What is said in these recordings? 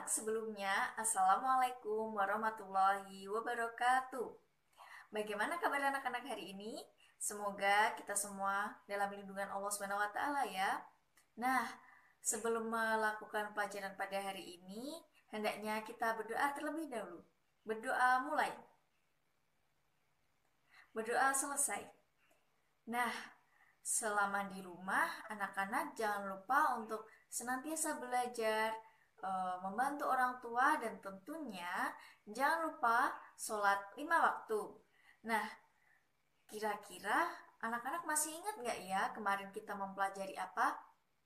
Sebelumnya, Assalamualaikum warahmatullahi wabarakatuh. Bagaimana kabar anak-anak hari ini? Semoga kita semua dalam lindungan Allah Subhanahu wa taala ya. Nah, sebelum melakukan pelajaran pada hari ini, hendaknya kita berdoa terlebih dahulu. Berdoa mulai. Berdoa selesai. Nah, selama di rumah, anak-anak jangan lupa untuk senantiasa belajar, membantu orang tua, dan tentunya jangan lupa sholat 5 waktu. Nah, kira-kira anak-anak masih ingat nggak ya kemarin kita mempelajari apa?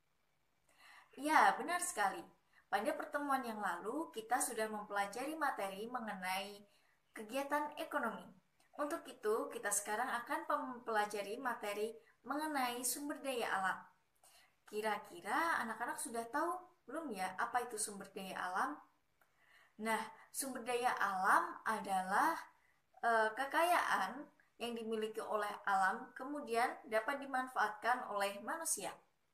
Ya, benar sekali. Pada pertemuan yang lalu, kita sudah mempelajari materi mengenai kegiatan ekonomi. Untuk itu, kita sekarang akan mempelajari materi mengenai sumber daya alam. Kira-kira anak-anak sudah tahu belum ya apa itu sumber daya alam? Nah, sumber daya alam adalah kekayaan yang dimiliki oleh alam kemudian dapat dimanfaatkan oleh manusia.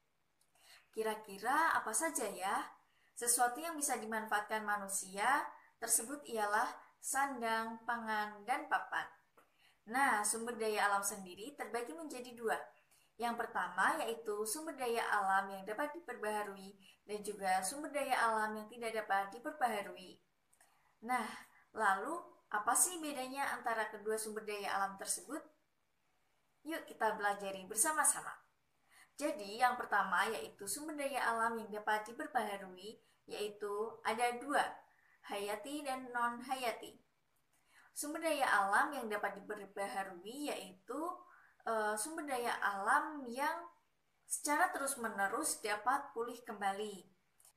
Kira-kira apa saja ya? Sesuatu yang bisa dimanfaatkan manusia tersebut ialah sandang, pangan, dan papan. Nah, sumber daya alam sendiri terbagi menjadi dua. Yang pertama yaitu sumber daya alam yang dapat diperbaharui dan juga sumber daya alam yang tidak dapat diperbaharui. Nah, lalu apa sih bedanya antara kedua sumber daya alam tersebut? Yuk kita pelajari bersama-sama. Jadi yang pertama yaitu sumber daya alam yang dapat diperbaharui, yaitu ada dua, hayati dan non-hayati. Sumber daya alam yang dapat diperbaharui yaitu sumber daya alam yang secara terus-menerus dapat pulih kembali.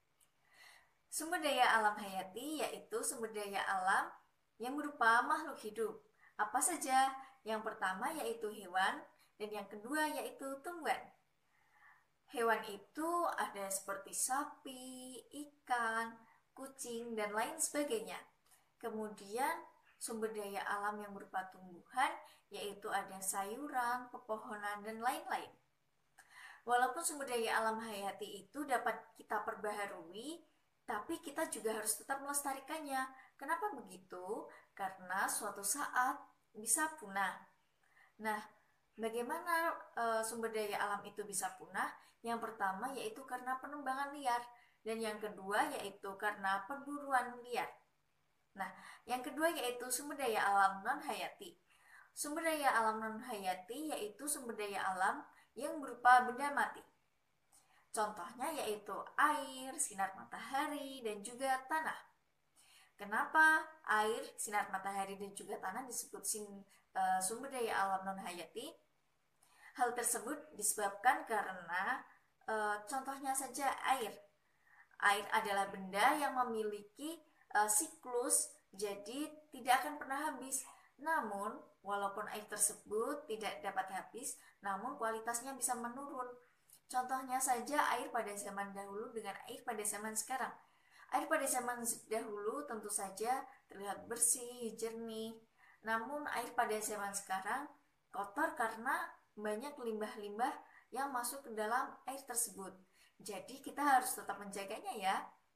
Sumber daya alam hayati yaitu sumber daya alam yang berupa makhluk hidup. Apa saja? Yang pertama yaitu hewan dan yang kedua yaitu tumbuhan. Hewan itu ada seperti sapi, ikan, kucing, dan lain sebagainya. Kemudian sumber daya alam yang berupa tumbuhan yaitu ada sayuran, pepohonan, dan lain-lain. Walaupun sumber daya alam hayati itu dapat kita perbaharui, tapi kita juga harus tetap melestarikannya. Kenapa begitu? Karena suatu saat bisa punah. Nah, bagaimana sumber daya alam itu bisa punah? Yang pertama yaitu karena penebangan liar, dan yang kedua yaitu karena perburuan liar. Nah, yang kedua yaitu sumber daya alam non-hayati. Sumber daya alam non-hayati yaitu sumber daya alam yang berupa benda mati. Contohnya yaitu air, sinar matahari, dan juga tanah. Kenapa air, sinar matahari, dan juga tanah disebut sumber daya alam non-hayati? Hal tersebut disebabkan karena contohnya saja air. Air adalah benda yang memiliki siklus, jadi tidak akan pernah habis. Namun, walaupun air tersebut tidak dapat habis, namun kualitasnya bisa menurun. Contohnya saja air pada zaman dahulu dengan air pada zaman sekarang. Air pada zaman dahulu tentu saja terlihat bersih, jernih. Namun air pada zaman sekarang kotor karena banyak limbah-limbah yang masuk ke dalam air tersebut. Jadi kita harus tetap menjaganya ya.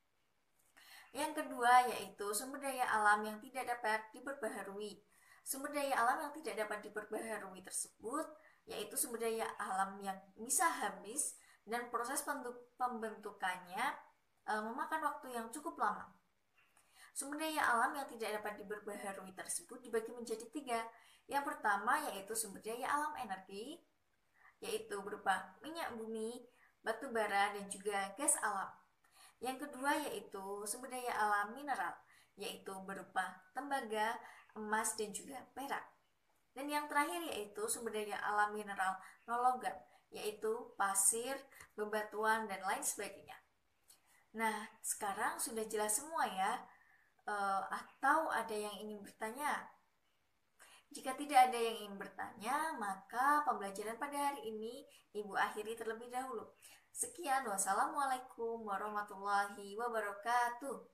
Yang kedua yaitu sumber daya alam yang tidak dapat diperbaharui. Sumber daya alam yang tidak dapat diperbaharui tersebut yaitu sumber daya alam yang bisa habis dan proses pembentukannya memakan waktu yang cukup lama. Sumber daya alam yang tidak dapat diperbaharui tersebut dibagi menjadi tiga. Yang pertama yaitu sumber daya alam energi, yaitu berupa minyak bumi, batu bara, dan juga gas alam. Yang kedua yaitu sumber daya alam mineral, yaitu berupa tembaga, emas, dan juga perak. Dan yang terakhir yaitu sumber daya alam mineral non-logam, yaitu pasir, bebatuan, dan lain sebagainya. Nah, sekarang sudah jelas semua ya? Atau ada yang ingin bertanya? Jika tidak ada yang ingin bertanya, maka pembelajaran pada hari ini Ibu akhiri terlebih dahulu. Sekian, wassalamualaikum warahmatullahi wabarakatuh.